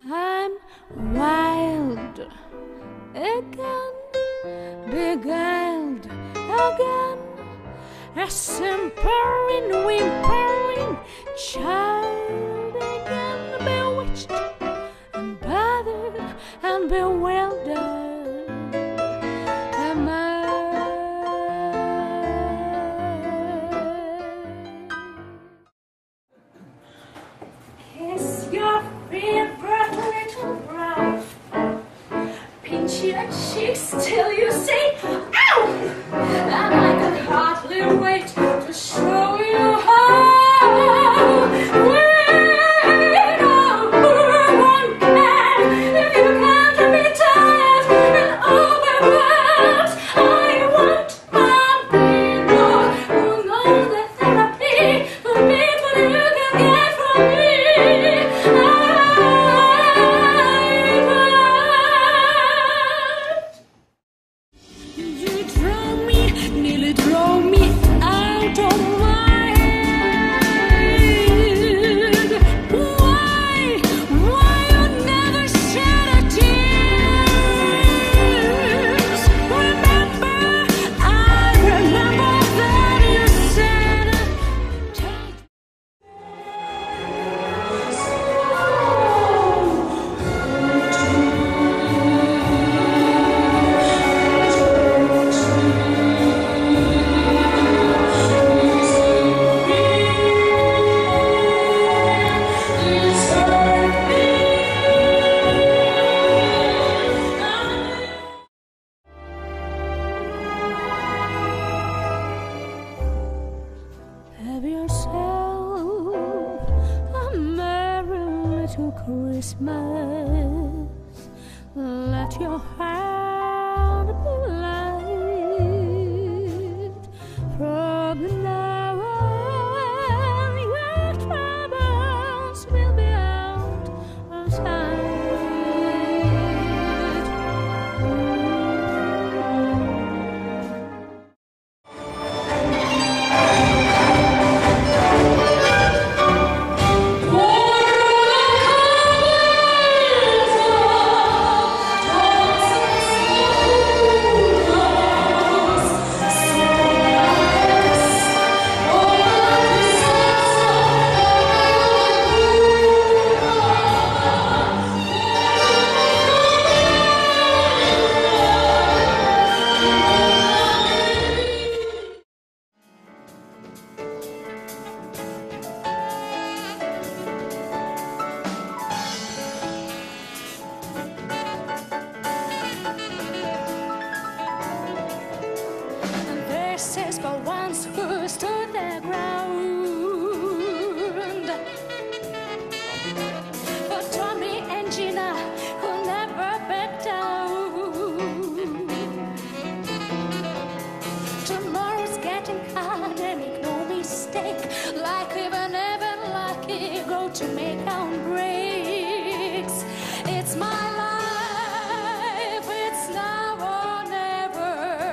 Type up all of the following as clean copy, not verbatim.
I'm wild again, beguiled again, a simpering, whimpering child again, bewitched and bothered and bewildered am I. Kiss your favorite little brow, pinch your cheeks till you say ow, and I can hardly wait to show you how. Wait over one can if you can't be tired and overwhelmed. I want people who know the therapy for people you can get from me. Nearly drove me out of my head. Why you never shed a tear? I remember that you said, have yourself a merry little Christmas. Let your heart be light. From now on, your troubles will be out of sight. This is for ones who stood their ground, for Tommy and Gina who never backed down. Tomorrow's getting hard and make no mistake, like we were never lucky, go to make our breaks. It's my life, it's now or never.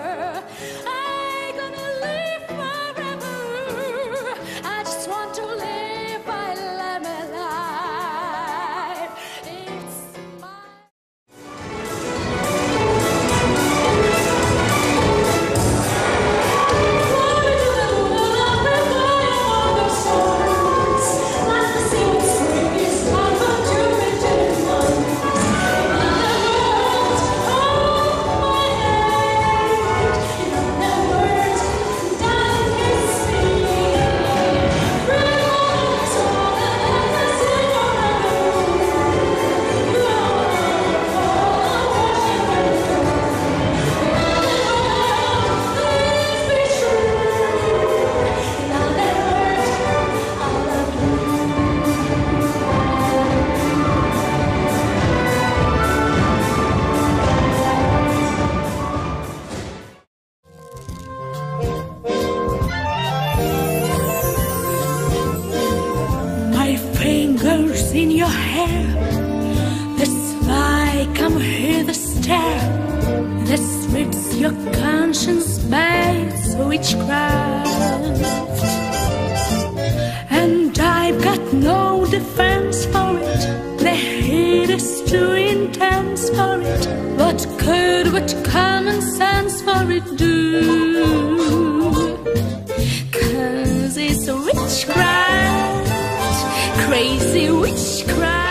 Fingers in your hair, this lie, come hear the stare that strips your conscience by witchcraft. And I've got no defense for it, the hate is too intense for it. What common sense for it do? 'Cause it's a witchcraft, crazy witchcraft.